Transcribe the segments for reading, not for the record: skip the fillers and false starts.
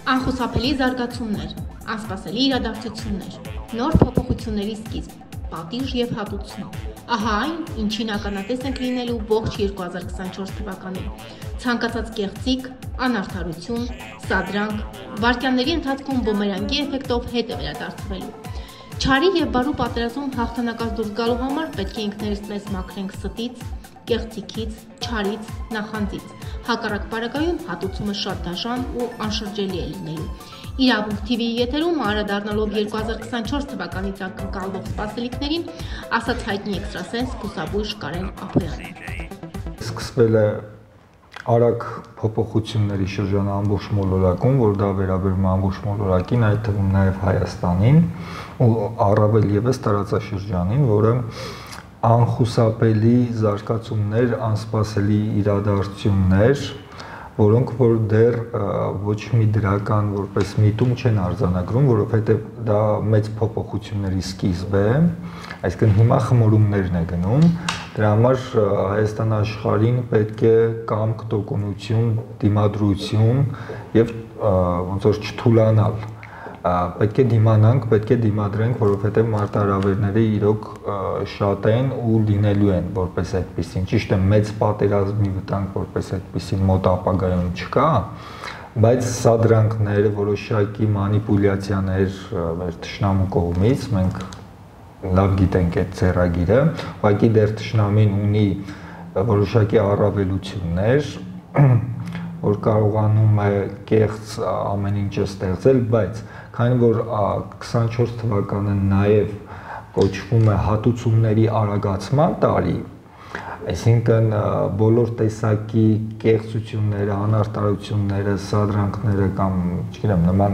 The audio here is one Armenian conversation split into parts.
Անխուսափելի զարգացումներ, անսպասելի իրադարձություններ, նոր փոփոխությունների սկիզբ, պատիժ եւ հատուցում։ Ահա այն, ինչին ականատես ենք լինելու ողջ 2024 թվականին։ Ցանկացած կեղծիք, անարդարություն, սադրանք, վայրկյանների ընթացքում բոմերանգի էֆեկտով հետ է վերադարձվելու։ Չարի եւ բարու պատերազմում հաղթանակած դուրս գալու համար պետք է ինքներս մեզ մաքրենք ստից, կեղծիքից, չարից, նախանձից։ Հակառակ պարագայում հատուցումը շատ դաժան ու անշրջելի է լինելու։ Իրավունք TV-ի եթերում անդրադառնալով 2024 թվականից ակնկալվող սպասելիքներին, ասաց հայտնի էքստրասենս Բուսաբույժ Կարեն Ափոյանը։ Սկսվել է արագ փոփոխությունների շրջանը ամբողջ մոլորակում, որ դա վերաբերում է ամբողջ մոլորակին, այդ թվում նաև Հայաստանին ու առավել եւս տարածաշրջանին, որը անխուսափելի զարգացումներ, անսպասելի իրադարձություններ, որոնք որ դեռ ոչ մի դրական որպես միտում չեն արձանագրում, որովհետև դա մեծ փոփոխությունների սկիզբ է, այսինքն հիմա խմորումներն է գնում, դրա համար Հայաստան աշխարհին պետք է կամք, տոկունություն, դիմադրություն եւ ոնց որ չթուլանալ, պետք է դիմանանք, պետք է դիմադրենք, որովհետև մարտահրավերները իրոք շատ են ու լինելու են որպես այդպեսին, ճիշտ է, մեծ պատերազմի վտանգ որպես այդպեսին մոտ ապագայում չկա, բայց սադրանքներ, որոշակի մանիպուլյացիաներ մեր թշնամու կողմից, մենք լավ գիտենք այդ ձեռագիրը, ուղղակի դեռ թշնամին ունի որոշակի առավելություններ, որ կարողանում է կեղծ ամեն ինչը ստեղծել, բայց քանի որ 24 թվականը նաև կոչվում է հատուցումների արագացման տարի, այսինքն բոլոր տեսակի կեղծությունները, անարդարությունները, սադրանքները կամ, չգիտեմ, նման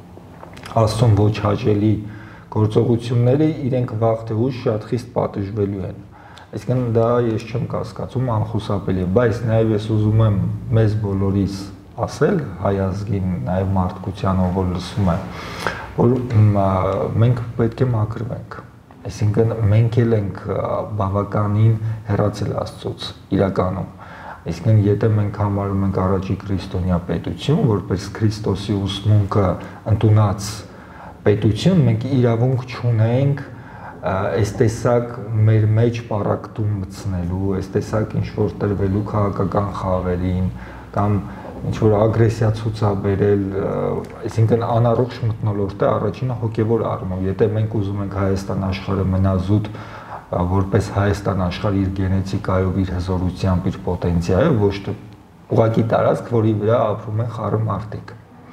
Աստծուն ոչ հաճելի գործողությունները իրենք վաղ թե ուշ շատ խիստ պատժվելու են։ Այսինքն դա ես չեմ կասկածում անխուսափելի, բայց նաև ես ուզում եմ մեզ բոլորիս ասել հայ ազգին, նաև մարդկությանը, որ լսում է, որ մենք պետք է մաքրվենք։ Այսինքն մենք էլ ենք բավականին հեռացել Աստծուց իրականում։ Այսինքն եթե մենք համարում ենք առաջի քրիստոնյա պետություն, որպես Քրիստոսի ուսմունքը ընդունած պետություն, մենք իրավունք չունենք այս տեսակ մեր մեջ պարակտում մտցնելու, այս տեսակ ինչ որ տրվելու քաղաքական խաղերին կամ ինչ որ ագրեսիա ցուցաբերել, այսինքն անառողջ մթնոլորտ է առաջինը հոգևոր առումով։ Եթե մենք ուզում ենք Հայաստան աշխարհը մնա զուտ որպես Հայաստան աշխարհ իր գենետիկայով, իր հզորությամբ, իր պոտենցիալով, ոչ թե ուղղակի տարածք, որի վրա ապրում են խառը մարդիկ,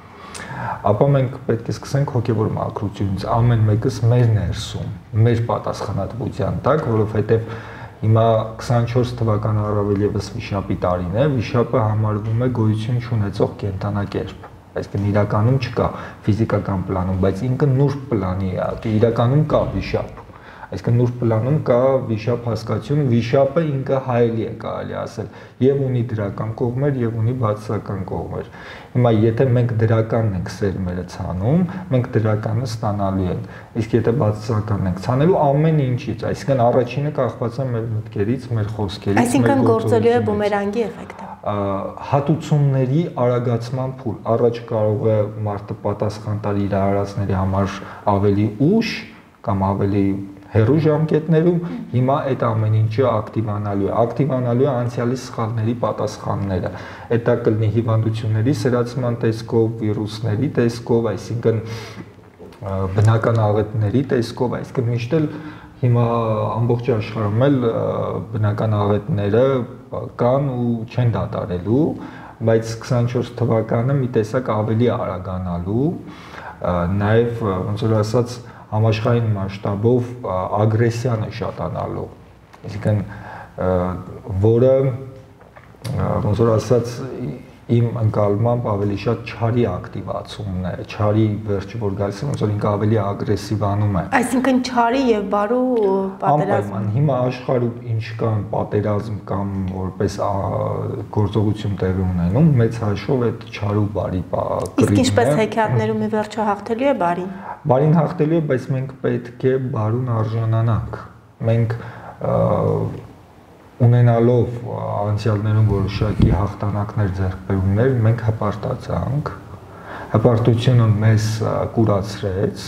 ապա մենք պետք է սկսենք հոգևոր մաքրությունից, ամեն մեկս մեր ներսում, մեր պատասխանատվության տակ, որովհետև հիմա 24 թվականը առավել եւս վիշապի տարին է, վիշապը համարվում է գոյություն չունեցող կենդանակերպ, այսինքն իրականում չկա ֆիզիկական պլանում, բայց ինքը նուրբ պլանի է, իրականում կա վիշապ, այսինքն նուրբ պլանում կա վիշապ հասկացություն, վիշապը ինքը հայելի է կարելի ասել, եւ ունի դրական կողմեր եւ ունի բացասական կողմեր։ Հիմա եթե մենք դրականն ենք սերմերը ցանում, մենք դրականը ստանալու ենք, իսկ եթե բացասականն ենք ցանելու ամեն ինչից, այսինքն առաջինը կախված է մեր մտքերից, մեր խոսքերից, այսինքն գործելու է բոմերանգի էֆեկտը։ Հատուցումների արագացման փուլ, առաջ կարող է մարդը պատասխան տալ իր արարածների համար ավելի ուշ կամ ավելի հեռու ժամկետներում, հիմա այդ ամեն ինչը ակտիվանալու է անցյալի սխալների պատասխանները։ Այդ դա կլինի հիվանդությունների սրացման տեսքով, վիրուսների տեսքով, այսինքն բնական աղետների տեսքով, այսինքն միշտ էլ հիմա ամբողջ աշխարհում էլ բնական աղետները կան ու չեն դադարելու, բայց 24 թվականը մի տեսակ ավելի արագանալու, նաև ոնց որ ասած համաշխարհային մասշտաբով ագրեսիան է շատանալու, այսինքն որը ոնց որ ասած իմ ընկալմամբ ավելի շատ չարի ակտիվացումն է, չարի վերջը որ գալիս է, ոնց որ ինքը ավելի ագրեսիվանում է։ Այսինքն չարի եւ բարու պատերազմ։ Անպայման հիմա աշխարհում ինչ կան պատերազմ կամ որպես գործողություն տեղի ունենում, մեծ հաշվով այդ չարու բարի կռիվն է։ Իսկ ինչպես հեքիաթներում ի վերջո հաղթելու է բարին։ Բարին հաղթելու է, բայց մենք պետք է բարուն արժանանանք։ Մենք ունենալով անցյալներում որոշակի հաղթանակներ, ձեռքբերումներ, մենք հպարտացանք, հպարտությունը մեզ կուրացրեց,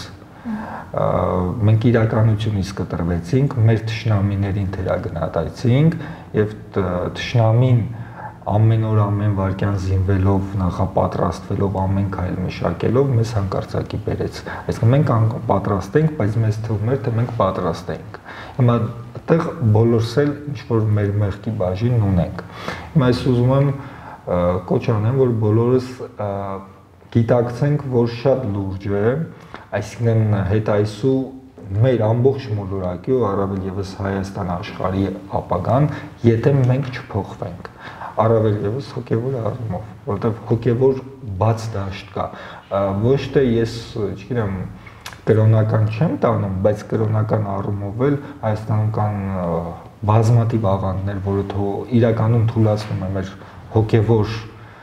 մենք իրականությունից կտրվեցինք, մեր թշնամիներին թերագնահատեցինք եւ թշնամին ամեն օր ամեն վայրկյան զինվելով, նախապատրաստվելով, ամեն քայլ մշակելով մեզ հանկարծակի բերեց։ Այսինքն մենք պատրաստ ենք, բայց մեզ թվում էր, թե մենք պատրաստ ենք։ Հիմա այդտեղ բոլորս էլ ինչ-որ մեր մեղքի բաժին ունենք։ Հիմա ես ուզում եմ կոչ անեմ, որ բոլորս գիտակցենք, որ շատ լուրջ է, այսինքն հետայսու մեր ամբողջ մոլորակի ու առավել եւս Հայաստան աշխարհի ապագան, եթե մենք չփոխվենք, առավել եւս հոգեվոր առումով, որովհետեւ հոգեվոր բաց դաշտ կա, ոչ թե ես, չգիտեմ, կրոնական չեմ տանում, բայց կրոնական առումով էլ Հայաստանում կան բազմաթիվ աղանդներ, որը իրականում թույլատնում է մեր հոգեվոր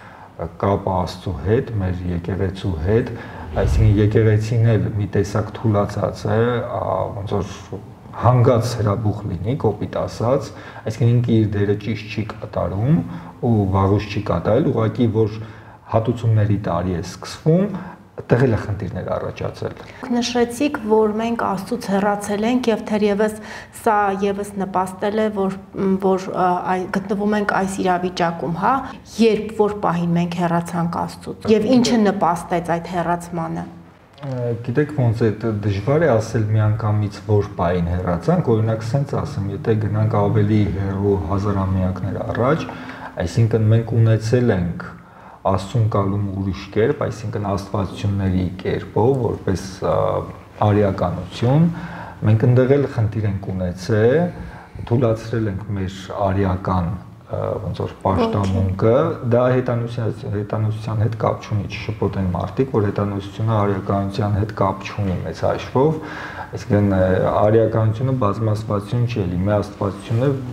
կապը Աստծո հետ, մեր եկեղեցու հետ, այսինքն եկեղեցին էլ մի տեսակ թուլացած է, ոնց որ հանգած հրաբուխ լինի, կոպիտ ասած, այսինքն ինքը իր դերը ճիշտ չի կատարում ու վաղուց չի կատարել, ուղղակի որ հատուցումների տարի է սկսվում, այդտեղ էլ խնդիրներ առաջացել։ Նշեցիք, որ մենք Աստծուց հեռացել ենք եւ թերևս սա եւս նպաստել է, որ գտնվում ենք այս իրավիճակում, հա, երբ որ պահին մենք հեռացանք Աստծուց եւ ինչը նպաստեց այդ հեռացմանը։ Գիտեք ոնց է դժվար է ասել միանգամից որ պահին հեռացանք, օրինակ սենց ասեմ, եթե գնանք ավելի հեռու հազարամյակներ առաջ, այսինքն մենք ունեցել ենք Աստծուն կալում ուրիշ կերպ, այսինքն աստվածությունների կերպով, որպես արիականություն, մենք ընդեղ էլ խնդիր ենք ունեցել, թույլատրել ենք մեր արիական ոնց որ պաշտամունքը, դա հետանոսության հետ կապ չունի, չշփոթեն մարդիկ, որ հետանոսությունը արիականության հետ կապ չունի մեծ հաշվով, այսինքն արիականությունը բազմաստվածություն չի, մի աստվածություն է,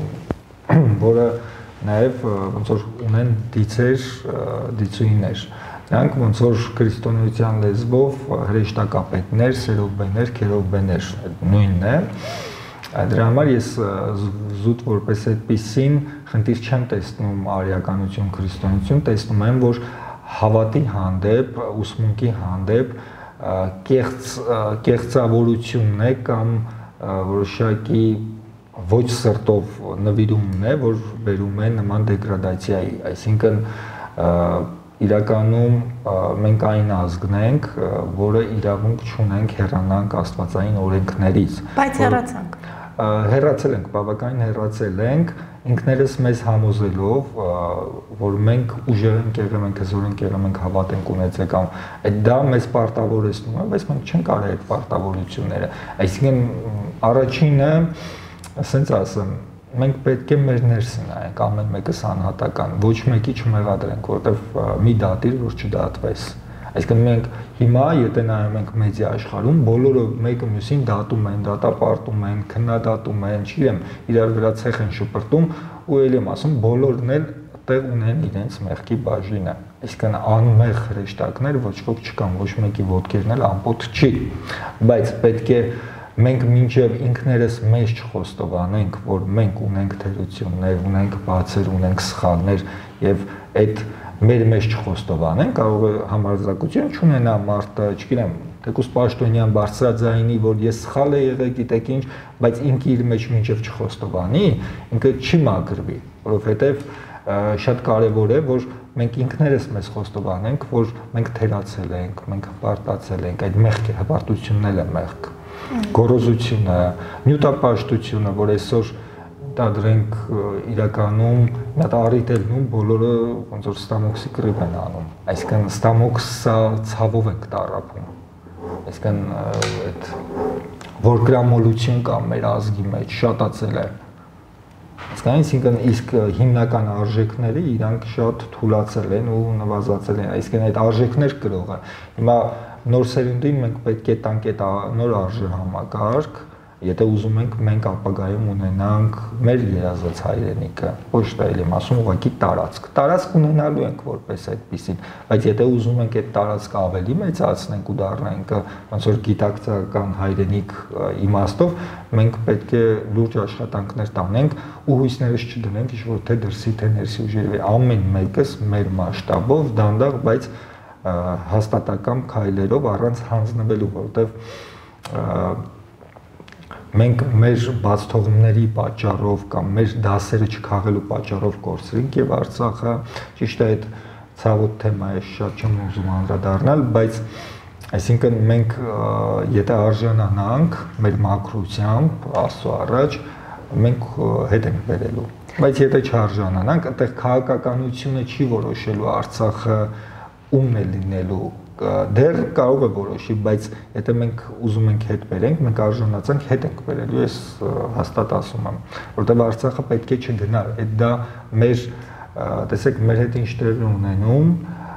որը նաև ոնց որ ունեն դիցեր, դիցուհիներ։ Նրանք ոնց որ քրիստոնեության լեզվով հրեշտակապետներ, սերովբեներ, քերովբեներ նույնն է։ Դրա համար ես զուտ որպես այդպիսին խնդիր չեմ տեսնում արիականություն, քրիստոնեություն, տեսնում եմ, որ հավատի հանդեպ, ուսմունքի հանդեպ կեղծավորությունն է կամ որոշակի ոչ սրտով նվիրումն է, որ բերում է նման դեգրադացիայի, այսինքն իրականում մենք այն ազգն ենք, որը իրավունք չունենք հեռանանք աստվածային օրենքներից։ Բայց հեռացանք։ Հեռացել ենք, բավականին հեռացել ենք, ինքներս մեզ համոզելով, որ մենք ուժեղ ենք եղել, մենք հզոր ենք եղել, մենք հավատ ենք ունեցել կամ դա մեզ պարտավորեցնում է, բայց մենք չենք արել այդ պարտավորությունները։ Այսինքն առաջինը ասենց ասեմ, մենք պետք է մեր ներսը նայենք, ամեն մեկս անհատական, ոչ մեկի չմեղադրենք, որովհետև մի դատիր, որ չդատվես։ Այսինքն մենք հիմա, եթե նայում ենք մեդիա աշխարհում, բոլորը մեկը մյուսին դատում են, դատապարտում են, քննադատում են, չգիտեմ, իրար վրա ցեխ են շպրտում ու ելի եմ ասում, բոլորն էլ տեղ ունեն իրենց մեղքի բաժինը։ Այսինքն անմեղ հրեշտակներ ոչ ոք չկան, ոչ մեկի ոտքերն էլ ամպոտ չի, բայց պետք է մենք մինչև ինքներս մեզ չխոստովանենք, որ մենք ունենք թերություններ, ունենք բացեր, ունենք սխալներ եւ այդ մեր մեջ չխոստովանենք, կարող է համարձակություն չունենա մարդը, չգիտեմ, թեկուզ պաշտոնյան բարձրաձայնի, որ ես սխալ եմ եղել, գիտեք ինչ, բայց ինքը իր մեջ մինչև չխոստովանի, ինքը չի մաքրվի, որովհետեւ շատ կարեւոր է, որ մենք ինքներս մեզ խոստովանենք, որ մենք թերացել ենք, մենք հպարտացել ենք, այդ մեղքի հպարտությունն էլ է մեղք։ Գոռոզությունը, նյութապաշտությունը, որ այսօր դադրենք իրականում մի հատ առիթելնում բոլորը ոնց որ ստամոքսի կռիվ են անում, այսինքն ստամոքսը ցավով ենք տարապում, այսինքն այդ որգրամոլություն կա մեր ազգի մեջ շատացել է, այսինքն իսկ հիմնական արժեքները իրանք շատ թուլացել են ու նվազացել են, այսինքն այդ արժեքներ կրողը, հիմա նոր սերունդին մենք պետք է տանք այդ նոր արժեհամակարգ, եթե ուզում ենք մենք ապագայում ունենանք մեր երազած հայրենիքը, ոչ թե եմ ասում ուղղակի տարածք ունենալու ենք որպես այդպիսին, բայց եթե ուզում ենք այդ տարածքը ավելի մեծացնենք ու դառնանք ոնց որ գիտակցական հայրենիք իմաստով, մենք պետք է լուրջ աշխատանքներ տանենք ու հույսներս չդնենք ինչ որ թե դրսի թե ներսի ուժերի, ամեն մեկս մեր մասշտաբով դանդաղ, բայց հաստատակամ քայլերով առանց հանձնվելու, որովհետև մենք մեր բաց թողումների պատճառով կամ մեր դասերը չքաղելու պատճառով կորցրինք եւ Արցախը ճիշտ է այդ ցավոտ թեմա է, շատ չեմ ուզում անդրադառնալ, բայց այսինքն մենք եթե արժանանանք մեր մակրությամբ Աստծո առաջ մենք հետ ենք բերելու, բայց եթե չարժանանանք, այդտեղ քաղաքականությունը չի որոշելու Արցախը ումն է լինելու, դեռ կարող է որոշի, բայց եթե մենք ուզում ենք հետ բերենք, մենք արժանացանք հետ ենք բերելու, ես հաստատ ասում եմ, որտեղ Արցախը պետք է չգնա, այդ դա մեր, տեսեք, մեր հետ ինչ տեղ ունենում,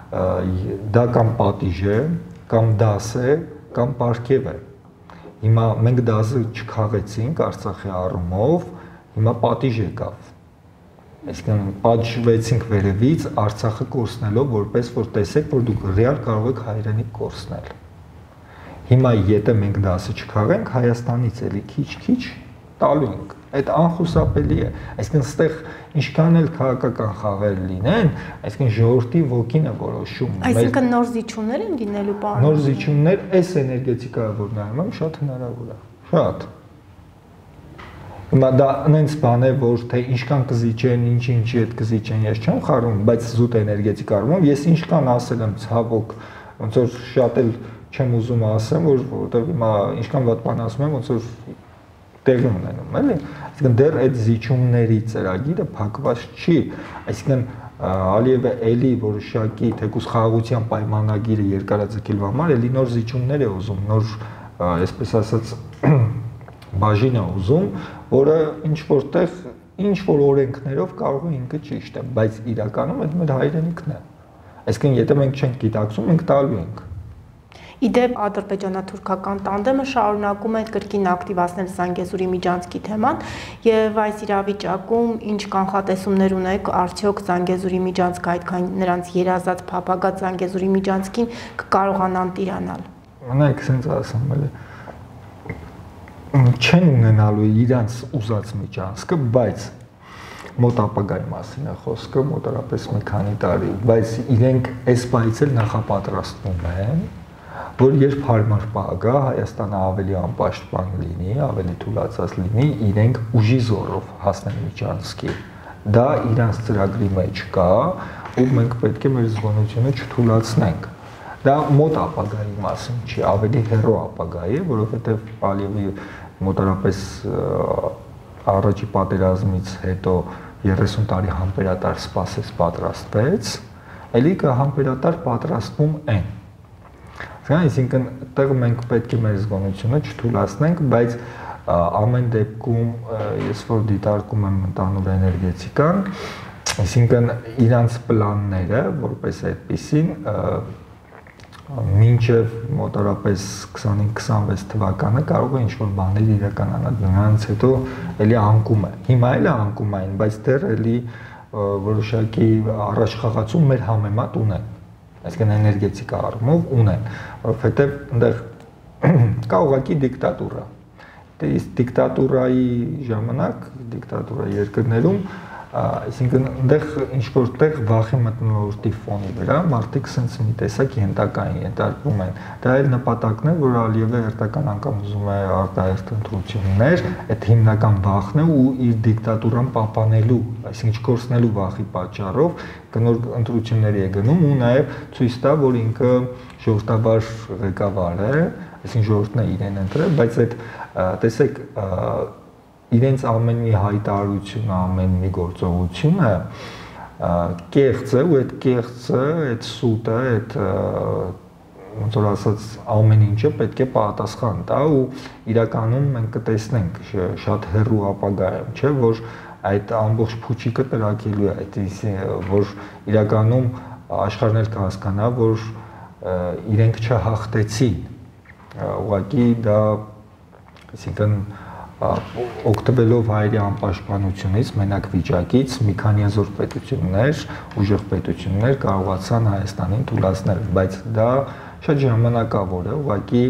դա կամ պատիժ է, կամ դաս է, կամ պարգև է։ Հիմա մենք դասը չքաղեցինք Արցախի առումով, հիմա պատիժ եկավ։ Այսինքն պատժվեցինք վերևից Արցախը կորցնելով, որպես որ տեսեք, որ դուք ռեալ կարող եք հայրենիք կորցնել։ Հիմա եթե մենք դասը չքաղենք, Հայաստանից էլի քիչ-քիչ տալու ենք։ Այդ անխուսափելի է։ Այսինքն ստեղ ինչքան էլ քաղաքական խաղեր լինեն, այսինքն ժողովրդի ոգին է որոշում։ Այսինքն նոր զիջումներ են լինելու, պարոն։ Նոր զիջումներ, այս էներգետիկայով որ նայում եմ, շատ հնարավոր է։ Շատ։ Հիմա դա նենց բան է, որ թե ինչքան կզիջեն, ինչի հետ կզիջեն, ես չեմ խառնում, բայց զուտ էներգետիկ առումով ես ինչքան ասել եմ ցավոք, ոնց որ շատ էլ չեմ ուզում ասեմ, որովհետև հիմա ինչքան վատ բան ասում եմ, ոնց որ տեղի ունենում, էլի։ Այսինքն դեռ այդ զիջումների ծրագիրը փակված չի, այսինքն Ալիևը էլի որոշակի թեկուզ խաղաղության պայմանագիրը երկարաձգելու համար էլի նոր զիջումներ է ուզում, նոր, այսպես ասած, բաժին է ուզում, որը ինչ-որտեղ, ինչ-որ օրենքներով կարող է ինքը ճիշտ է, բայց իրականում այդ մեր հայրենիքն է։ Այսինքն եթե մենք չենք գիտակցում, մենք տալու ենք։ Իդեպ ադրբեջանա-թուրքական տանդեմը շարունակում է կրկին ակտիվացնել Զանգեզուրի միջանցքի թեման եւ այս իրավիճակում ինչ կանխատեսումներ ունեք արդյոք Զանգեզուրի միջանցքը այդքան նրանց երազած փափագա Զանգեզուրի միջանցքին կկարողանան տիրանալ։ Մենակ sense ասեմ, էլի չեն ունենալու իրանց ուզած միջանցքը, բայց մոտ ապագայի մասին է խոսքը, մոտավորապես մի քանի տարի, բայց իրենք այս պայից էլ նախապատրաստվում են, որ երբ հարմար պահ գա, Հայաստանը ավելի անպաշտպան լինի, ավելի թուլացած լինի, իրենք ուժի զորով հասնեն միջանցքի։ Դա իրանց ծրագրի մեջ կա, ու մենք պետք է մեր զգոնությունը չթուլացնենք։ Դա մոտ ապագայի մասին չի, ավելի հեռու ապագայի է, որովհետև Ալիևի մոտավորապես առաջի պատերազմից հետո 30 տարի համբերատար սպասեց, պատրաստվեց, էլի կա համբերատար պատրաստվում են։ Այսինքն այդտեղ մենք պետք է մեր զգոնությունը չթուլացնենք, բայց ամեն դեպքում ես որ դիտարկում եմ ընդհանուր էներգետիկան, այսինքն իրանց պլանները, որպես այդպիսին, մինչև մոտավորապես 25-26 թվականը կարող է ինչ-որ բաներ իրականանալ, դրանից հետո էլի անկում է։ Հիմա էլ է անկում այն, բայց դեռ էլի որոշակի առաջխաղացում մեր համեմատ ունեն։ Այսինքն էներգետիկա առումով ունեն, որովհետև այնտեղ կա ուղղակի դիկտատուրա։ Իսկ դիկտատուրայի ժամանակ, դիկտատուրա երկրներում, այսինքն այնտեղ ինչ-որտեղ վախի մթնոլորտի ֆոնի վրա մարդիկ sense մի տեսակ ենթակային ենթարկվում են։ Դա էլ նպատակն է, որ Ալիևը հերթական անգամ ուզում է արտահերթ ընտրություններ, այդ հիմնական վախն է ու իր դիկտատուրան պահպանելու, այսինքն չկորցնելու վախի պատճառով կնոր ընտրությունների է գնում ու նաև ցույց տա, որ ինքը ժողովրդավար ղեկավար է, այսինքն ժողովուրդն է իրեն ընտրել, բայց այդ տեսեք իրենց ամեն մի հայտարարությունը, ամեն մի գործողությունը կեղծ է ու այդ կեղծը, այդ սուտը, այդ ոնց որ ասած ամեն ինչը պետք է պատասխան տա ու իրականում մենք կտեսնենք շատ հեռու ապագայում, չէ, որ այդ ամբողջ փուչիկը տրակելու է, այդ որ իրականում աշխարհն էլ կհասկանա, որ իրենք չհաղթեցին, ուղղակի դա, այսինքն օգտվելով հայերի անպաշտպանությունից, մենակ վիճակից մի քանի հազար պետություններ, ուժեղ պետություններ կարողացան Հայաստանին թուլացնել, բայց դա շատ ժամանակավոր է, ուղղակի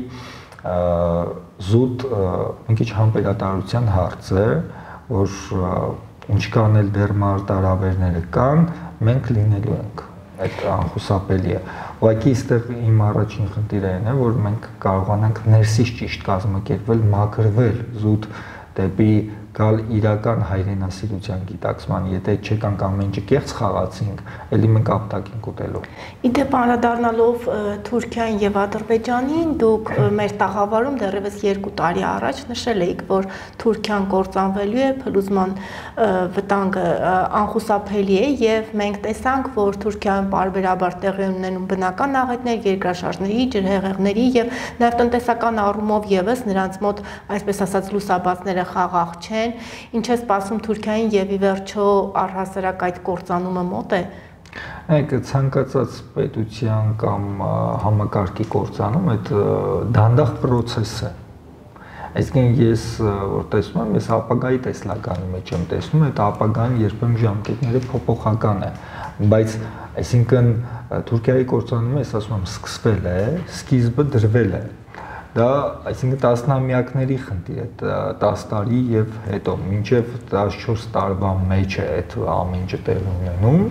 զուտ մի քիչ համբերատարության հարց է, որ ինչքան էլ դեռ մարտահրավերները կան, մենք լինելու ենք։ այդ անխուսափելի է։ Ուղղակի այստեղ իմ առաջին խնդիրը այն է, որ մենք կարողանանք ներսից ճիշտ կազմակերպվել, մաքրվել զուտ դեպի գալ իրական հայրենասիրության գիտակցման, եթե չեկանք ամեն ինչը կեղծ խաղացինք, ելի մենք ապտակենք ուտելու։ Իդեպ անդրադառնալով Թուրքիային եւ Ադրբեջանին, դուք մեր տաղավարում դեռևս 2 տարի առաջ նշել էիք, որ Թուրքիան կործանվելու է, փլուզման վտանգը անխուսափելի է եւ մենք տեսանք, որ Թուրքիայում բարբերաբար տեղի ունենում բնական աղետներ, երկրաշարժների, ջրհեղեղների եւ նաեւ տնտեսական առումով եւս նրանց մոտ, այսպես ասած, լուսաբացները խաղաղ չեն։ Ինչ է սպասում Թուրքիային եւ ի վերջո առհասարակ այդ կործանումը մոտ է։ Այդ ցանկացած պետության կամ համակարգի կործանում այդ դանդաղ process է։ Այսինքն ես որ տեսնում եմ, ես ապագայի տեսլականի մեջ եմ տեսնում, այդ ապագան երբեմն ժամկետները փոփոխական է, բայց այսինքն Թուրքիայի կործանումը, ես ասում եմ, սկսվել է, սկիզբը դրվել է։ Դա այսինքն տասնամյակների խնդիր է, 10 տարի եւ հետո մինչեւ 14 տարվա մեջ է այդ ամեն ինչը տեղի ունենում։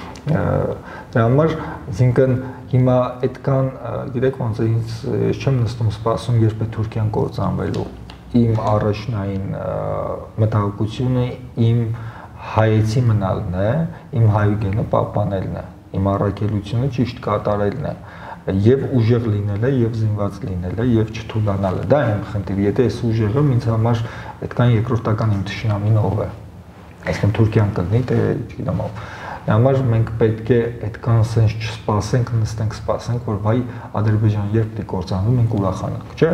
Դրա համար այսինքն հիմա այդքան, գիտեք ոնց է, ես չեմ նստում սպասում, երբ է Թուրքիան կործանվելու։ Իմ առաջնային մտահոգությունը իմ հայեցի մնալն է, իմ հայուգենը պահպանելն է, իմ առաքելությունը ճիշտ կատարելն է։ Եվ ուժեղ լինելը, եւ զինված լինելը, եւ չթուլանալը։ Դա իմ խնդիրը։ Եթե ես ուժեղ եմ, ինձ համար այդքան երկրորդական իմ թշնամին ով է։ Այսինքն Թուրքիան կլինի, թե չգիտեմ ով։ Դա համար մենք պետք է այդքան սենց չսպասենք, նստենք սպասենք, որ վայ Ադրբեջան երբ դե կործանվում, մենք ուրախանանք, չէ՞։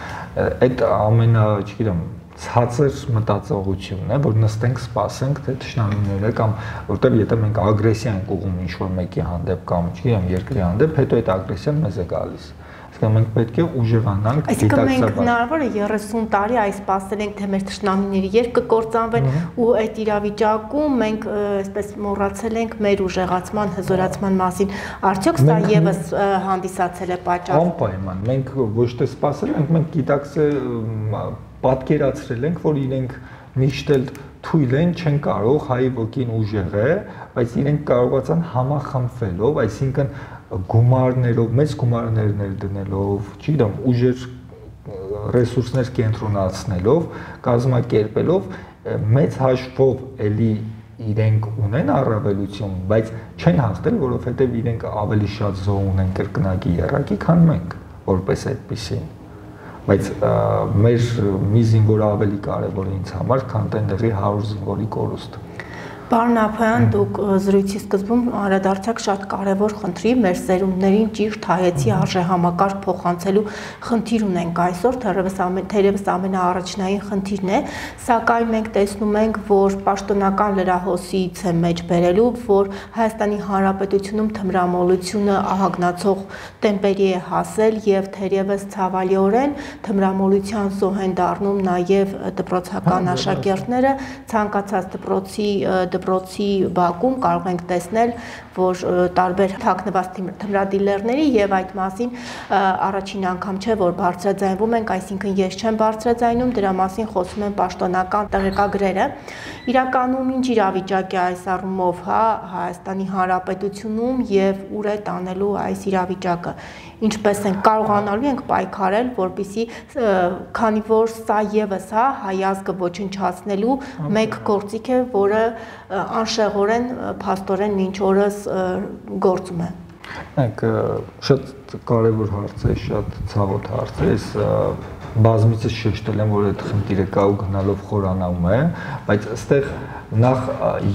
Այդ ամենա, չգիտեմ, ցածր մտածողությունն է, որ նստենք սպասենք, թե թշնամիները կամ որտեղ եթե մենք ագրեսիա ենք ուղղում ինչ-որ մեկի հանդեպ կամ չգիտեմ երկրի հանդեպ, հետո այդ ագրեսիան մեզ է գալիս։ Այսինքն մենք պետք է ուժեղանանք, այսինքն մենք հնարավոր է 30 տարի այս սպասել ենք, թե մեր թշնամիները երբ կկործանվեն ու այդ իրավիճակում մենք այսպես մոռացել ենք մեր ուժեղացման, հզորացման մասին։ Արդյոք սա եւս հանդիսացել է պատճառ։ Անպայման, մենք ոչ թե սպասել ենք, մենք գիտակցել պատկերացրել ենք, որ իրենք միշտ էլ թույլ են, չեն կարող, հայ ոգին ուժեղ է, բայց իրենք կարողացան համախմբվելով, այսինքն գումարներով, մեծ գումարներ դնելով, չգիտեմ, ուժեր ռեսուրսներ կենտրոնացնելով, կազմակերպելով, մեծ հաշվով էլի իրենք ունեն առավելություն, բայց չեն հաղթել, որովհետև իրենք ավելի շատ զոհ ունեն կրկնակի եռակի, քան մենք, որպես այդպիսին։ Բայց մեր մի զինվորը ավելի կարևոր է ինձ համար, քան տենդերի 100 զինվորի կորուստը։ Պարոն Ափոյան, դուք զրույցի սկզբում անդրադարձաք շատ կարևոր խնդրի, մեր սերունդներին ճիշտ հայեցի արժեհամակարգ փոխանցելու խնդիր ունենք այսօր, թերևս ամենաառաջնային խնդիրն է, սակայն մենք տեսնում ենք, որ պաշտոնական լրահոսից է մեջ բերելու, որ Հայաստանի Հանրապետությունում թմրամոլությունը ահագնացող տեմպերի է հասել եւ թերևս ցավալիորեն թմրամոլության զոհ են դառնում նաեւ դպրոցական աշակերտները, ցանկացած դպրոցի բակում կարող ենք տեսնել, որ տարբեր թաքնված թմրադիլերների եւ այդ մասին առաջին անգամ չէ, որ բարձրաձայնվում ենք, այսինքն ես չեմ բարձրաձայնում, դրա մասին խոսում են պաշտոնական տեղեկագրերը։ Իրականում ինչ իրավիճակ է այս առումով, Հայաստանի Հանրապետությունում եւ ուր է տանելու այս իրավիճակը։ Ինչպես են կարողանալու ենք պայքարել, որպեսզի քանի որ սա եւս հայ ազգը ոչնչացնելու մեկ գործիք է, որը անշեղորեն փաստորեն մինչ օրս գործում է։ Այդ շատ կարևոր հարց է, շատ ցավոտ հարց է, ես բազմիցս շեշտել եմ, որ այդ խնդիրը կա ու գնալով խորանալու է, բայց այստեղ նախ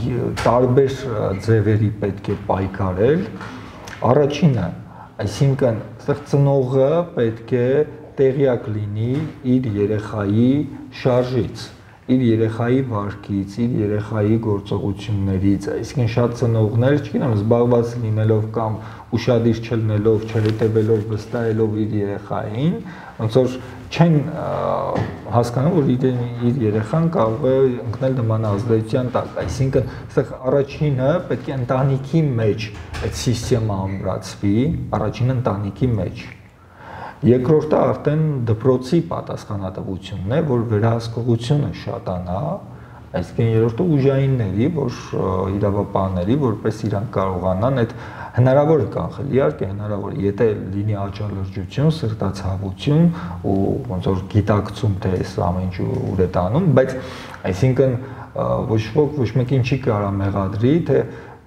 տարբեր ձևերի պետք է պայքարել։ Առաջինը, այսինքն այստեղ ծնողը պետք է տեղյակ լինի իր երեխայի շարժից, իր երեխայի վարքից, իր երեխայի գործողություններից, այսինքն շատ ծնողներ, չգիտեմ, զբաղված լինելով կամ ուշադիր չլինելով, չհետևելով, վստահելով իր երեխային, ոնց որ չեն հասկանում, որ իր երեխան կարող է ընկնել նման ազդեցության տակ, այսինքն այստեղ առաջինը պետք է ընտանիքի մեջ այդ սիստեմը ամրացվի, առաջինը ընտանիքի մեջ։ Երկրորդը արդեն դպրոցի պատասխանատվությունն է, որ վերահսկողությունը շատանա, այսինքն երրորդը ուժայինների, որ իրավապահների, որպես իրանք կարողանան այդ Հնարավոր է կանխել, իհարկե հնարավոր է, եթե լինի աճալրջություն, սրտացավություն ու ոնց որ գիտակցում թե այս ամեն ինչ ուր է տանում, բայց այսինքն ոչ ոք ոչ մեկին չի կարա մեղադրի, թե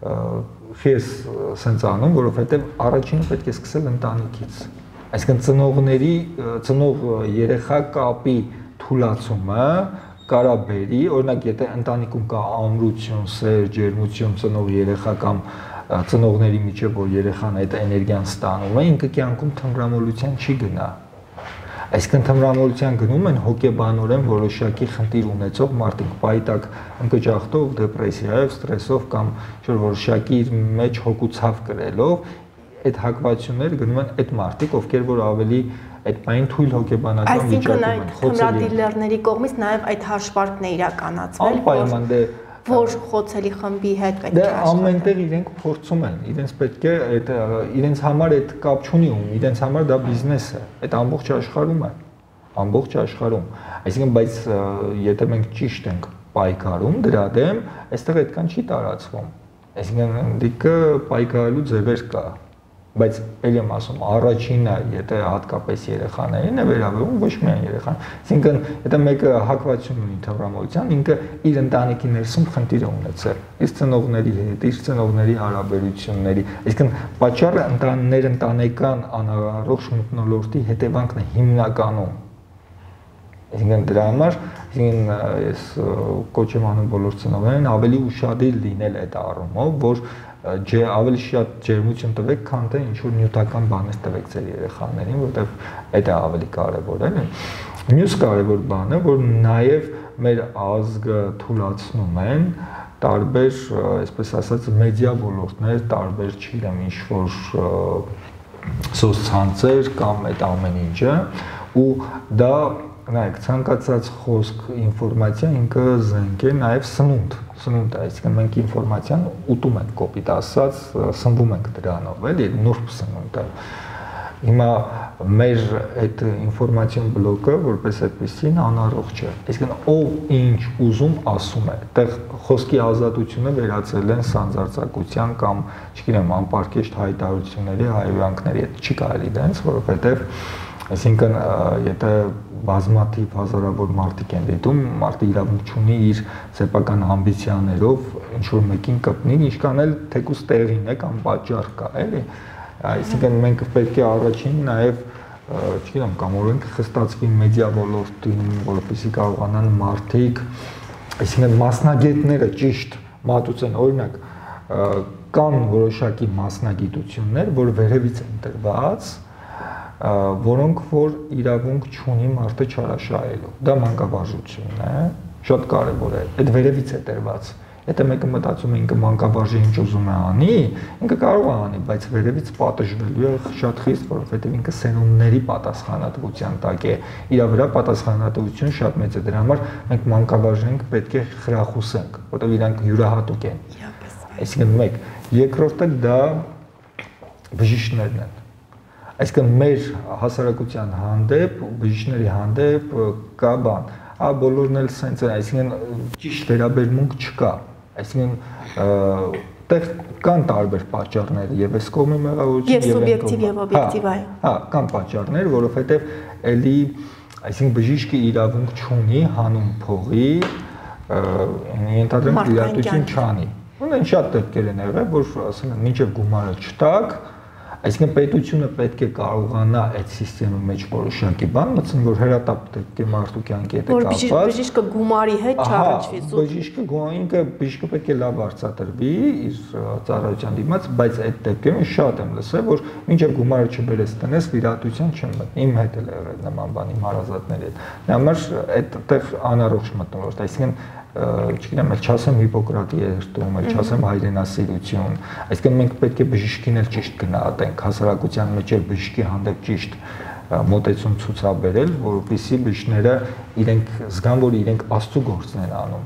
ես սենց անում, որովհետև առաջինը պետք է սկսել ընտանիքից։ Այսինքն ծնող երեխա կապի թուլացումը կարա բերի, օրինակ եթե ընտանիքում կա ամրություն, սեր, ջերմություն, ծնող երեխա կամ ծնողների միջև որ երեխան այդ էներգիան ստանում է, ինքը կյանքում թմրամոլության չի գնա։ Այսինքն թմրամոլության գնում են հոգեբանորեն որոշակի խնդիր ունեցող մարդիկ, պայտակ ընկճախտով, դեպրեսիայով, ստրեսով կամ որոշակի իր մեջ հոգուցավ կրելով, այդ հակվածությունները գնում են այդ մարդիկ, ովքեր որ ավելի այդ բային թույլ հոգեբանական վիճակում են, թմրադիլերների կողմից նաև այդ հաշվարկն է իրականացվել, որ խոցելի խմբի հետ պետք է աշխատեն։ Ամենտեղ իրենք փորձում են, իրենց պետք է այդ իրենց համար այդ կապ չունի ում, իրենց համար դա բիզնես է, այդ ամբողջ աշխարհում է, ամբողջ աշխարհում։ Այսինքն, բայց եթե մենք ճիշտ ենք պայքարում դրա դեմ, այստեղ այդքան չի տարածվում։ Այսինքն, դիքը պայքարելու ձևեր կա, բայց ելի եմ ասում, առաջինը, եթե հատկապես երեխաներին է վերաբերում, ոչ միայն երեխան, այսինքն, եթե մեկը հակվածություն ունի թմրամոլության, ինքը իր ընտանիքի ներսում խնդիր է ունեցել, իր ծնողների հետ, իր ծնողների հարաբերությունների, այսինքն, պատճառը ընտանեկան անառողջ մթնոլորտի հետևանքն է հիմնականում։ Այսինքն դրա համար, ես կոչ եմ անում բոլոր ծնողներին ավելի ուշադիր լինել այդ առումով, որ ավելի շատ ջերմություն տվեք, քան թե ինչ-որ նյութական բաներ տվեք ձեր երեխաներին, որովհետև այդ է ավելի կարևոր, էլի։ Մյուս կարևոր բանը, որ նաև մեր ազգը թուլացնում են տարբեր, այսպես ասած, մեդիա ոլորտներ, տարբեր, չգիտեմ, ինչ-որ սոցցանցեր կամ այդ ամեն ինչը, ու դա նայեք, ցանկացած խոսք, ինֆորմացիա ինքը զենք է, նաև սնունդ է, այսինքն մենք ինֆորմացիան ուտում ենք, կոպիտ ասած, սնվում ենք դրանով, էլի, նուրբ սնունդ է։ Հիմա մեր այդ ինֆորմացիոն բլոկը, որպես այդպեսին, անառողջ է։ Այսինքն ով ինչ ուզում ասում է, այդտեղ խոսքի ազատությունը վերածել են սանձարձակության կամ, չգիտեմ, անպարկեշտ հայտարարությունների, հայհոյանքների, այդ չի կարելի դրանց, որովհետև այսինքն եթե բազմաթիվ հազարավոր մարդիկ են դիտում, մարդը իրավունք ունի իր սեփական ամբիցիաներով ինչ-որ մեկին կպնի, ինչքան էլ թեկուզ տեղին է կամ պատճառ կա, էլի։ Այսինքն մենք պետք է առաջին նաև, չգիտեմ, կամ օրենք խստացվի մեդիա ոլորտին, որպեսզի կարողանան մարդիկ, այսինքն մասնագետները ճիշտ մատուցեն, օրինակ, կան որոշակի մասնագիտություններ, որ վերևից են տրված, որոնք որ իրավունք չունի մարդը չարաշահելու։ Դա մանկավարժությունն է, շատ կարևոր է, այդ վերևից է տրված։ Եթե մեկը մտածում է ինքը մանկավարժի ինչ ուզում է անի, ինքը կարող է անի, բայց վերևից պատժվելու է շատ խիստ, որովհետև ինքը սերունդների պատասխանատվության տակ է։ Իր վրա պատասխանատվությունը շատ մեծ է, դրա համար մենք մանկավարժենք պետք է խրախուսենք, որովհետև իրանք յուրահատուկ են։ Այսինքն մեկ, երկրորդը դա բժիշկներն են։ Այսինքն մեր հասարակության հանդեպ, բժիշկների հանդեպ կա բան, բոլորն էլ սենց են, այսինքն ճիշտ վերաբերմունք չկա, այսինքն տեղ կան տարբեր պատճառներ եւ այս կողմի մեղավորություն եւ սուբյեկտիվ եւ օբյեկտիվ այ։ Հա, կան պատճառներ, որովհետեւ էլի, այսինքն բժիշկը իրավունք չունի հանուն փողի, ենթադրենք իրատություն չանի։ Ունեն շատ դեպքեր են եղել, որ ասում են, մինչեւ գումարը չտակ, այսինքն պետությունը պետք է կարողանա այդ համակարգի մեջ որոշակի բան մտցնել, որ հրատապ պետք է մարդու կյանքի հետ կապված։ Որ բժիշկը գումարի հետ չառաջվի։ Բժիշկը պետք է լավ արձատրվի իր ծառայության դիմաց, բայց այդ դեպքերում շատ եմ լսել, որ մինչև գումարը չբերես տնես, վիրահատության չեմ մտնի։ Իմ հետ էլ եղել նման բան իմ հարազատների հետ։ Դա համար այդտեղ անառողջ մտնոլորտ, այսինքն չգիտեմ, էլ չասեմ Հիպոկրատի երթում, էլ չասեմ հայրենասիրություն, այսինքն մենք պետք է բժիշկին էլ ճիշտ գնահատենք, հասարակության մեջ էլ բժշկի հանդեպ ճիշտ մոտեցում ցուցաբերել, որովհետեւ բժիշկները իրենք զգան, որ իրենք աստծո գործն են անում։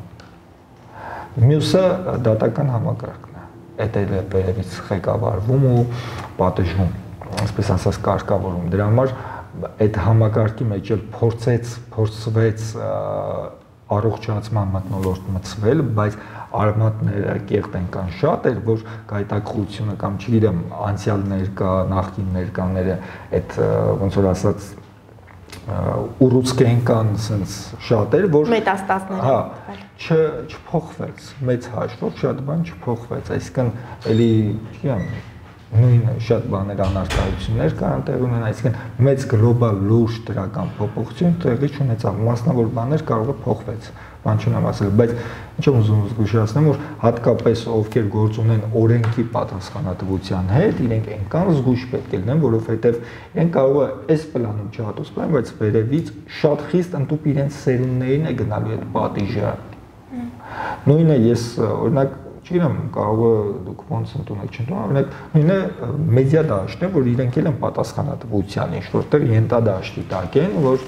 Մյուսը դատական համակարգն է, այդ էլ է վերևից ղեկավարվում ու պատժվում, այսպես ասած կարգավորում։ Դրա համար այդ համակարգի մեջ էլ փորձվեց առողջացման մթնոլորտ մտցվել, բայց արմատները կեղտեն կան շատ էր, որ գայթակղությունը կամ չգիտեմ անցյալ ներկա, նախկին ներկաները այդ ոնց որ ասած ուռուցքեն կան sense շատ էր, որ մետաստազները, հա, չփոխվեց, մեծ հաշվով շատ բան չփոխվեց, այսինքն էլի, չգիտեմ, նույն շատ բաներ անարտարություններ կան տեղ ունեն, այսինքն մեծ գլոբալ լուրջ դրական փոփոխություն տեղի չունեցավ, մասնավոր բաներ կարող է փոխվեց, բան չունեմ ասել, բայց ինչ եմ ուզում զգուշացնեմ, որ հատկապես ովքեր գործ ունեն օրենքի պատասխանատվության հետ, իրենք այնքան զգույշ պետք է լինեն, որովհետև իրենք կարող է այս պլանում չհատուցվեն, բայց վերևից շատ խիստ ընդդուպ իրենց սերունդներին է գնալու այդ պատիժը։ Նույնը ես օրինակ չգիտեմ, կարող է դուք ոնց ընդունեք, չընդունեք, օրինակ նույնը մեդիա դաշտն է, որ իրենք էլ են պատասխանատվության ինչ որտեղ ենթադաշտի տակ են, որ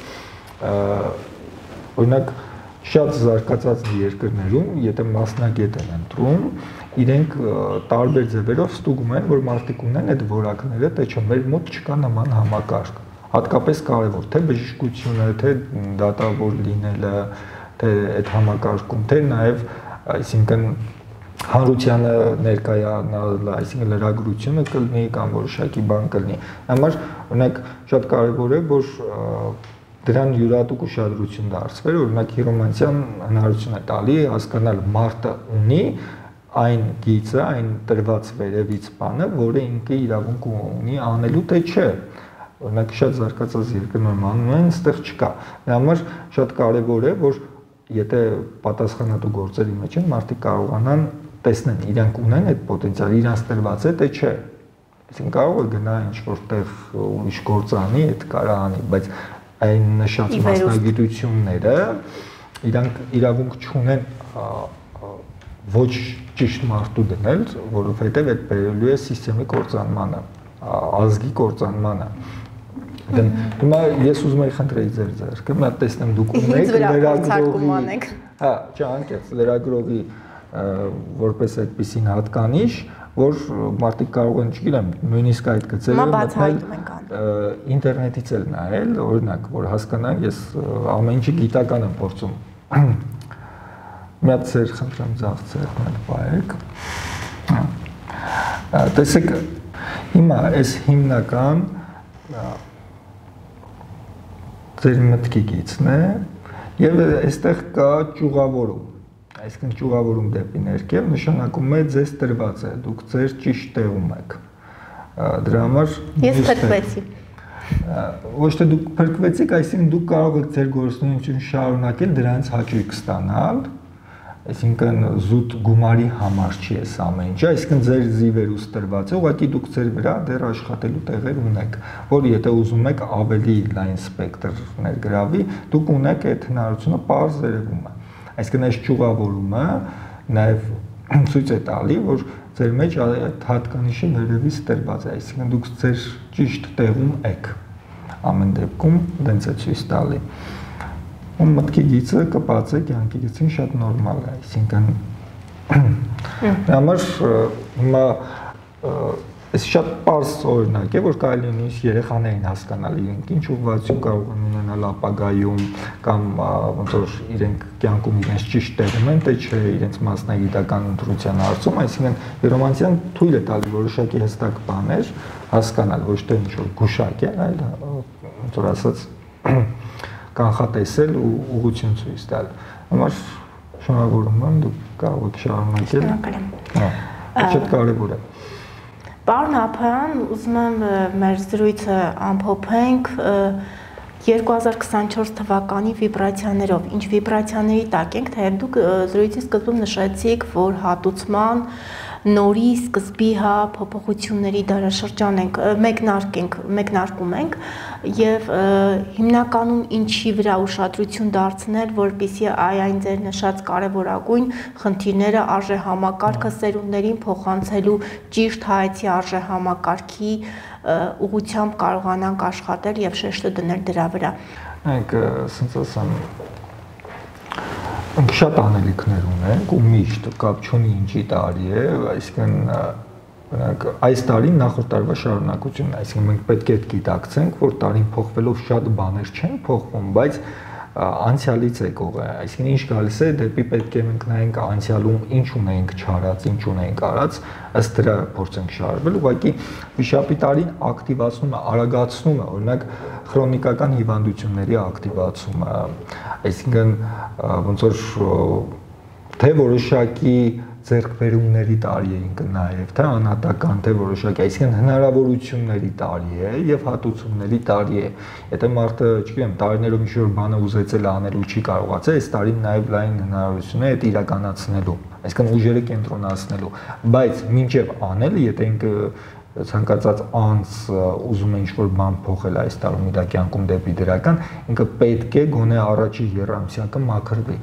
օրինակ շատ զարգացած երկրներում, եթե մասնագետ են ընտրում, իրենք տարբեր ձևերով ստուգում են, որ մարդիկ ունեն այդ որակները, թե չէ մեր մոտ չկա նման համակարգ։ Հատկապես կարևոր թե բժշկությունը, թե դատավոր լինելը, թե այդ համակարգում, թե նաև, այսինքն հանրությանը ներկայանալ, այսինքն լրագրությունը կլինի կամ որոշակի բան կլինի։ Համար օրինակ շատ կարևոր է, որ դրան յուրատուկ ուշադրություն դարձվեր, օրինակ հիրոմանցիան հնարավորություն է տալի հասկանալ մարդը ունի այն գիծը, այն տրված վերևից բանը, որը ինքը իրավունք ունի անելու թե չէ։ Օրինակ շատ զարգացած երկրներում անում են, այստեղ չկա։ Դրա համար շատ կարևոր է, որ եթե պատասխանատու գործերի մեջ են, մարդիկ կարողանան տեսնեն, իրանք ունեն այդ պոտենցիալ, իրանց տրված է թե չէ։ Այսինքն կարող է գնա ինչ-որտեղ ուրիշ գործ անի, այդ կարա անի, բայց այն նշած մասնագիտությունները իրանք իրավունք չունեն ոչ ճիշտ մարդու դնել, որովհետև այդ բերելու է սիստեմի կործանմանը, ազգի կործանմանը։ Հիմա ես ուզում եմ խնդրեի ձեր ձեռքը, մի հատ տեսնեմ դուք ունեք լրագրողի, հա, չէ, անկեղծ լրագրողի որպես այդպիսին հատկանիշ, որ մարդիկ կարող են, չգիտեմ, նույնիսկ այդ գծերը մտնել ինտերնետից էլ նայել, օրինակ, որ հասկանան, ես ամեն ինչի գիտական եմ փորձում։ Մի հատ ձեր խնդրեմ ձախ ձեռքն պահեք։ Տեսեք, հիմա այս հիմնական ձեր մտքի գիծն է եւ այստեղ կա ճյուղավորում։ Այսինքն ճյուղավորում դեպի ներքև նշանակում է ձեզ տրված է, դուք ձեր ճիշտ տեղում եք։ Դրա համար ես փրկվեցի։ Ոչ թե դուք փրկվեցիք, այսինքն դուք կարող եք ձեր գործունեությունը շարունակել, դրանից հաճույք ստանալ, այսինքն զուտ գումարի համար չի էս ամեն ինչը, այսինքն ձեր զիվերուս տրված է, ուղղակի դուք ձեր վրա դեռ աշխատելու տեղեր ունեք, որ եթե ուզում եք ավելի լայն սպեկտր ներգրավի, դուք ունեք այդ հնարավորությունը պարզ երևում է։ Այսինքն այս ճյուղավորումը նաև ցույց է տալի, որ ձեր մեջ այդ հատկանիշը վերևից տրված է, այսինքն դուք ձեր ճիշտ տեղում եք։ Ամեն դեպքում դենց է ցույց տալի։ Ու մտքի գիծը կպած է կյանքի գիծին շատ նորմալ է, այսինքն համար հիմա այս շատ պարզ օրինակ է, որ կարելի է նույնիսկ երեխաներին հասկանալ իրենք ինչ ուղղվածություն կարող են ունենալ ապագայում կամ ոնց որ իրենք կյանքում իրենց ճիշտ տեղում են, թե չէ իրենց մասնագիտական ընտրության հարցում, այսինքն հիրոմանցիան թույլ է տալի որոշակի հստակ բաներ հասկանալ, ոչ թե ինչ որ գուշակ է, այլ ոնց որ ասած կանխատեսել ու ուղղություն ցույց տալ։ Համար շնորհավորում եմ, դուք կարող եք շարունակել։ Հա, շատ կարևոր է։ Պարոն Ափայան, ուզում եմ մեր զրույցը ամփոփենք 2024 թվականի վիբրացիաներով։ Ինչ վիբրացիաների տակ ենք, թեև դուք զրույցի սկզբում նշեցիք, որ հատուցման նորի սկզբի փոփոխությունների դարաշրջան ենք, մեկնարկում ենք եւ հիմնականում ինչի վրա ուշադրություն դարձնել, որպեսզի այն ձեր նշած կարևորագույն խնդիրները արժեհամակարգը սերունդներին փոխանցելու ճիշտ հայեցի արժեհամակարգի ուղղությամբ կարողանանք աշխատել եւ շեշտը դնել դրա վրա։ Այնք ասենց ասեմ շատ անելիքներ ունենք ու միշտ կապ չունի ինչի տարի է, այսինքն այս տարին նախորդ տարվա շարունակությունն է, այսինքն մենք պետք է գիտակցենք, որ տարին փոխվելով շատ բաներ չեն փոխվում, բայց անցյալից եկող է, այսինքն ինչ գալիս է դեպի պետք է մենք նայենք անցյալում ինչ ունենք չարած, ինչ ունենք արած, ըստ դրա փորձենք շարժվել, ուղղակի վիշապի տարին ակտիվացնում է, արագացնում է, օրինակ քրոնիկական հիվանդությունների ակտիվացումը, այսինքն ոնց որ թե որոշակի ձեռքբերումների տարի է ինքը նաև, թե անհատական, թե որոշակի, այսինքն հնարավորությունների տարի է եւ հատուցումների տարի է։ Եթե մարդը, չգիտեմ, տարիներով ինչ-որ բանը ուզեցել անելու չի կարողացել, այս տարին նաև լայն հնարավորություն է այդ իրականացնելու, այսինքն ուժերը կենտրոնացնելու, բայց մինչեւ անելը, եթե ինքը ցանկացած անձ ուզում է ինչ-որ բան փոխել այս տարում իր կյանքում դեպի դրական, ինքը պետք է գոնե առաջի երամսյակը մաքրվի։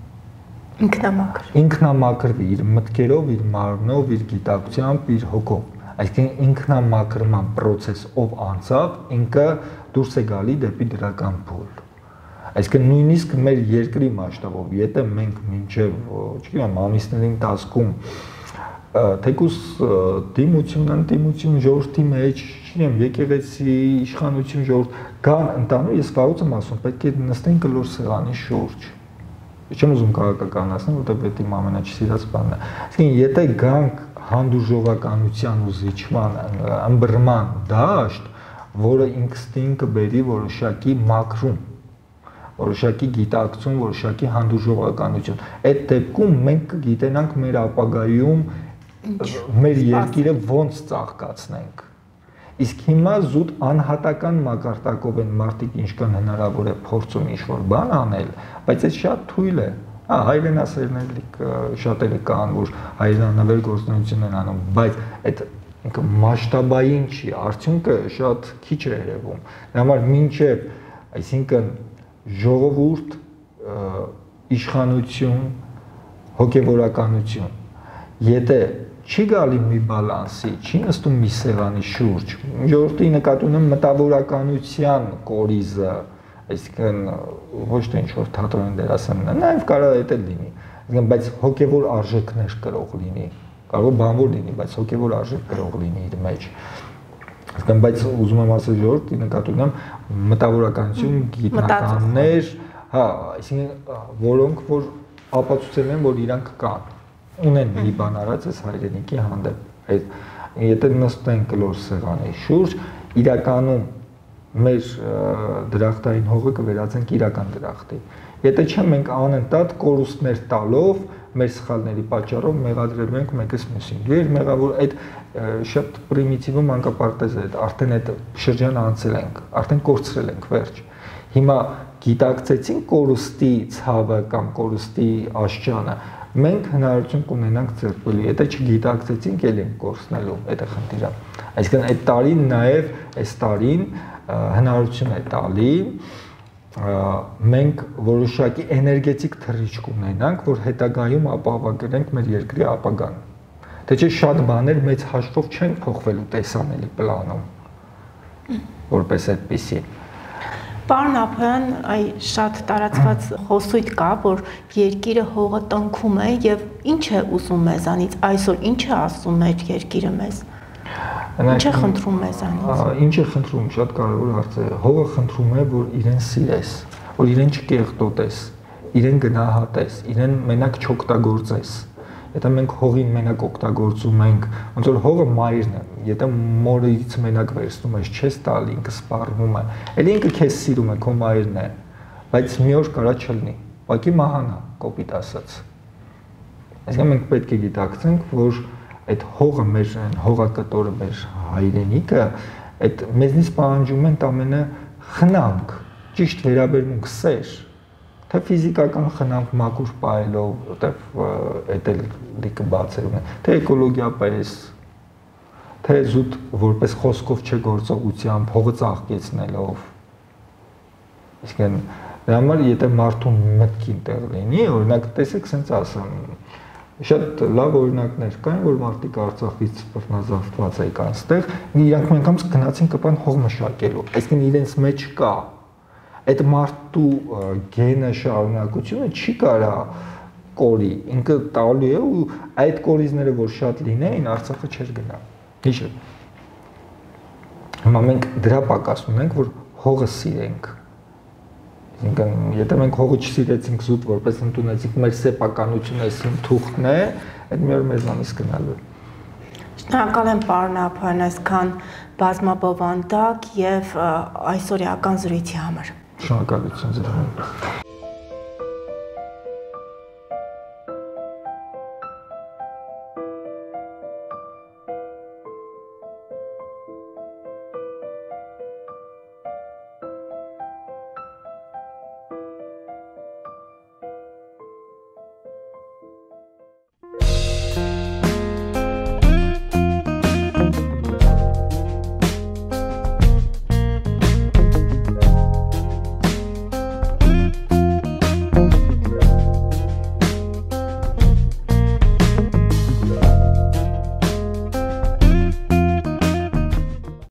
Ինքնամաքրվի իր մտքերով, իր մարմնով, իր գիտակցությամբ, իր հոգով։ Այսինքն ինքնամաքրման process-ով անցավ, ինքը դուրս է գալի դեպի դրական փուլ։ Այսինքն նույնիսկ մեր երկրի մասշտաբով, եթե մենք մինչև, չգիտեմ, ամիսների ընթացքում թեկուս դիմություն ժողովրդի մեջ, չգիտեմ, եկեղեցի, իշխանություն ժողովուրդ կան ընդանուր, ես վաղուց եմ ասում, պետք է նստեն կլոր սեղանի շուրջ։ Չեմ ուզում քաղաքականացնել, որտեղ իմ ամենաչսիրած բանն է։ Այսինքն, եթե գանք հանդուրժողականության ու զիջման, ըմբռնման դաշտ, որը ինքստին կբերի որոշակի մաքրում, որոշակի գիտակցում, որոշակի հանդուրժողականություն։ Այդ դեպքում մենք կգիտենանք մեր ապագայում մեր երկիրը ոնց ծաղկացնենք։ Իսկ հիմա զուտ անհատական մակարդակով են մարդիկ ինչքան հնարավոր է փորձում ինչ-որ բան անել, բայց այդ շատ թույլ է։ Հայրենասերներ շատերը կան, որ հայրենանվեր գործունեություն են անում, բայց այդ ինքը մասշտաբային չի, արդյունքը շատ քիչ է երևում։ Դրա համար մինչև, այսինքն ժողովուրդ, իշխանություն, հոգևորականություն, եթե չի գալի մի բալանսի, չի նստում մի սեղանի շուրջ, ժողովրդի նկատի ունեմ մտավորականության կորիզը, այսինքն ոչ թե ինչ-որ թատրոնի դերասանն է, նաև կարող է դա լինի, այսինքն բայց հոգևոր արժեքներ կրող լինի, կարող է բանվոր լինի, բայց հոգևոր արժեք կրող լինի իր մեջ, այսինքն բայց ուզում եմ ասել ժողովրդի նկատի ունեմ մտավորականություն, գիտնականներ, հա, այսինքն որոնք որ ապացուցել են, որ իրանք կան ունեն մի բան արած այս հայրենիքի հանդեպ։ Այդ եթե նստեն կլոր սեղանի շուրջ, իրականում մեր դրախտային հողը կվերածենք իրական դրախտի։ Եթե չէ մենք անընդհատ կորուստներ տալով, մեր սխալների պատճառով մեղադրելու ենք մեկս մյուսին։ Դեր մեղավոր այդ շատ պրիմիտիվ ու մանկապարտեզ է, արդեն այդ շրջանը անցել ենք, արդեն կորցրել ենք, վերջ։ Հիմա գիտակցեցին կորուստի ցավը կամ կորուստի աշճանը, մենք հնարավորություն կունենանք ձեռքբերելու, եթե չգիտակցեցինք, ելի ենք կորցնելու, դա խնդիրը։ Այսինքն այդ տարին նաև այս տարին հնարավորություն է տալի մենք որոշակի էներգետիկ թռիչք ունենանք, որ հետագայում ապահովագրենք մեր երկրի ապագան։ Թե չէ շատ բաներ մեծ հաշվով չեն փոխվելու տեսանելի պլանում, որպես այդպիսի։ Պարոն Ափոյան, այ շատ տարածված խոսույթ կա, որ երկիրը հողը տնքում է եւ ինչ է ուզում մեզանից, այսօր ինչ է ասում մեր երկիրը մեզ։ Ինչ է խնդրում մեզանից։ Ինչ է խնդրում, շատ կարևոր հարց է։ Հողը խնդրում է, որ իրեն սիրես, որ իրեն չկեղտոտես, իրեն գնահատես, իրեն մենակ չօգտագործես։ Եթե մենք հողին մենակ օգտագործում ենք, ոնց որ հողը մայրն է, եթե մորից մենակ վերցնում ես, չես տալ, ինքը սպառվում է։ Էլ ինքը քեզ սիրում է, քո մայրն է, բայց մի օր կարա չլինի, ուղղակի մահանա, կոպիտ ասած։ Այսինքն մենք պետք է գիտակցենք, որ այդ հողը մեր հողակտորը մեր հայրենիքը, այդ մեզնից պահանջում են ամենը խնամք, ճիշտ վերաբերմունք, սեր, թե ֆիզիկական խնամք մաքուր պահելով, որտեղ այդ էլ լիքը բացեր ունեն, թե էկոլոգիապես, թե զուտ որպես խոսքով չգործողությամբ, հողը ծաղկեցնելով։ Իսկեն դրա համար եթե մարդուն մտքին տեղ լինի, օրինակ տեսեք սենց ասեմ, շատ լավ օրինակներ կային, որ մարդիկ Արցախից բռնազավթված եկան այստեղ, իրանք անգամ գնացին կպան հող մշակելու, այսինքն իրենց մեջ կա այդ մարդու գենը շարունակությունը չի կարա կորի, ինքը տալու է ու այդ կորիզները որ շատ լինեին, Արցախը չէր գնա։ Հիշեք։ Հիմա մենք դրա պակաս ունենք, որ հողը սիրենք։ Այսինքն, եթե մենք հողը չսիրեցինք զուտ որպես ընդունեցինք մեր սեփականությունը այսին թուղթն է, այդ մի օր մեզանից գնալու։ Շնորհակալ եմ պարոն Ափոյան այսքան բազմաբովանդակ եւ այսօրյական զրույցի համար։ Շնորհակալություն ձեզ։